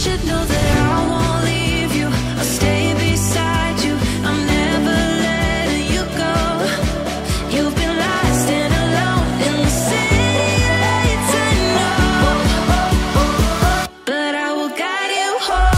should know that I won't leave you. I'll stay beside you. I'm never letting you go. You've been lost and alone in the city lights, I know, but I will guide you home.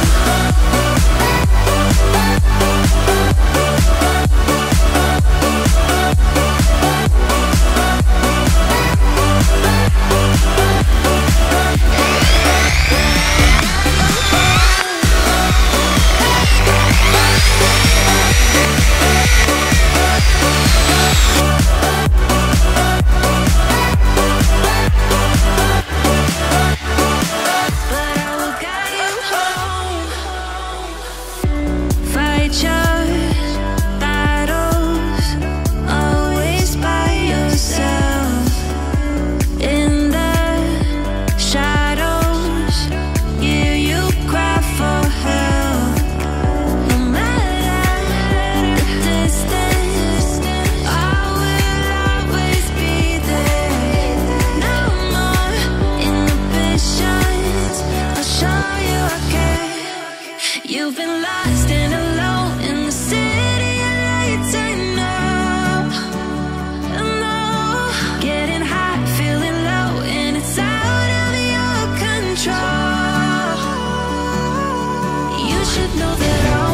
You've been lost and alone in the city lights, I know, I know. Getting high, feeling low, and it's out of your control. You should know that